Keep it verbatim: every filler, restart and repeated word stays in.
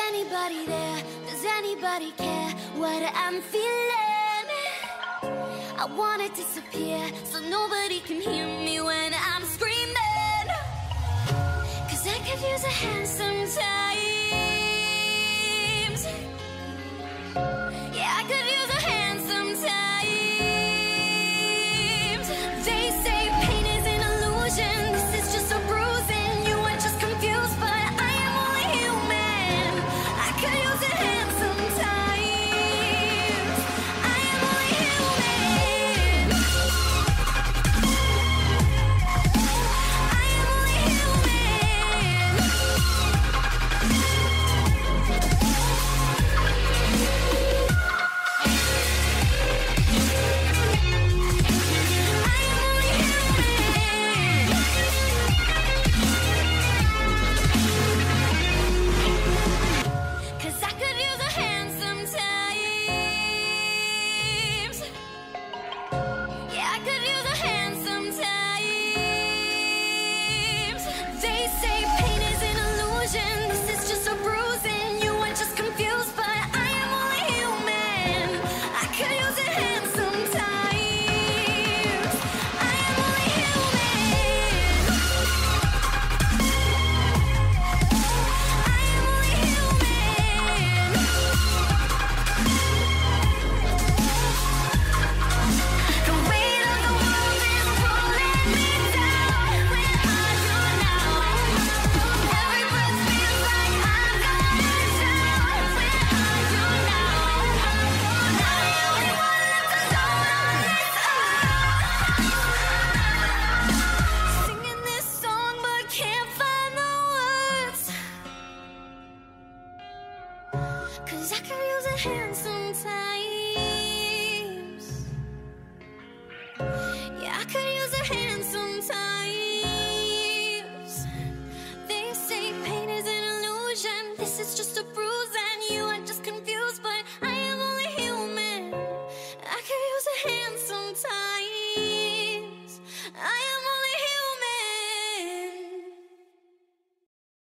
anybody there? Does anybody care what I'm feeling? I wanna disappear so nobody can hear me when I'm screaming. Cause I could use a hand sometimes. Yeah, I could use a hand sometimes. They say pain is an illusion, this is just a bruising. You are just confused, but I am only human. I could use a hand sometimes. I am only human. I am only human. Cause I could use a hand sometimes. Yeah, I could use a hand sometimes. They say pain is an illusion, this is just a bruising. You are just confused, but I am only human. I could use a hand sometimes. I am only human. I am only human. The weight of the world is pulling me down. Where are you now? Every breath feels like I'm gonna drown. Where are you now? I'm the only one left alone on this earth. Singing this song but can't find the words. Cause I could use a hand sometimes.